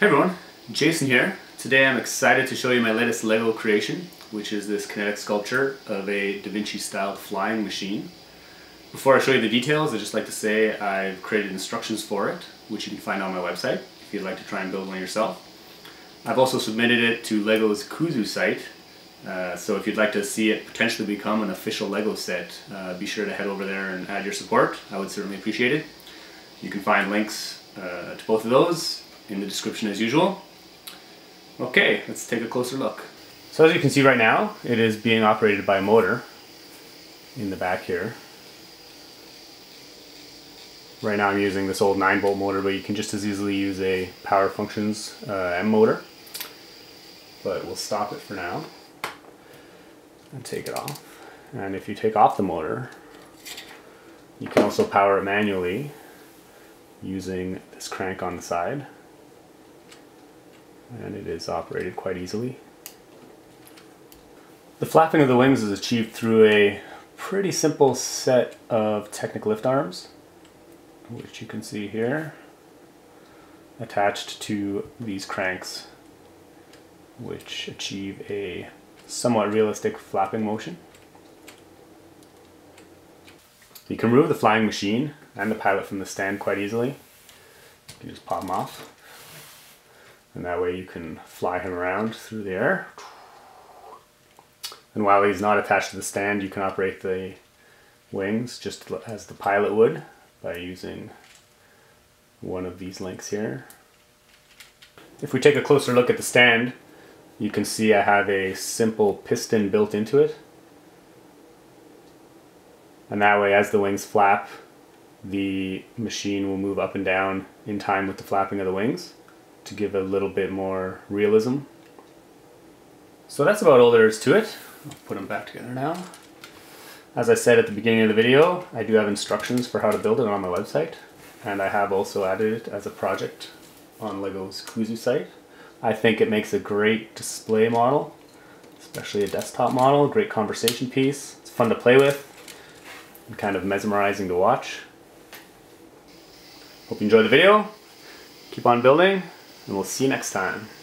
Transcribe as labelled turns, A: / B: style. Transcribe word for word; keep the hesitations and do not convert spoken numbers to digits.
A: Hey everyone, Jason here. Today I'm excited to show you my latest Lego creation, which is this kinetic sculpture of a Da Vinci style flying machine. Before I show you the details, I'd just like to say I've created instructions for it, which you can find on my website if you'd like to try and build one yourself. I've also submitted it to Lego's Kuzu site, uh, so if you'd like to see it potentially become an official Lego set, uh, be sure to head over there and add your support. I would certainly appreciate it. You can find links uh, to both of those in the description as usual. Okay, let's take a closer look. So as you can see right now, it is being operated by a motor in the back here. Right now I'm using this old nine volt motor, but you can just as easily use a Power Functions uh, M motor. But we'll stop it for now and take it off. And if you take off the motor, you can also power it manually using this crank on the side. And it is operated quite easily. The flapping of the wings is achieved through a pretty simple set of Technic lift arms, which you can see here, attached to these cranks, which achieve a somewhat realistic flapping motion. You can remove the flying machine and the pilot from the stand quite easily. You can just pop them off. And that way you can fly him around through the air. And while he's not attached to the stand, you can operate the wings just as the pilot would by using one of these links here. If we take a closer look at the stand, you can see I have a simple piston built into it. And that way, as the wings flap, the machine will move up and down in time with the flapping of the wings, to give a little bit more realism. So that's about all there is to it. I'll put them back together now. As I said at the beginning of the video, I do have instructions for how to build it on my website, and I have also added it as a project on Lego's Kuzu site. I think it makes a great display model, especially a desktop model, great conversation piece. It's fun to play with and kind of mesmerizing to watch. Hope you enjoyed the video. Keep on building, and we'll see you next time.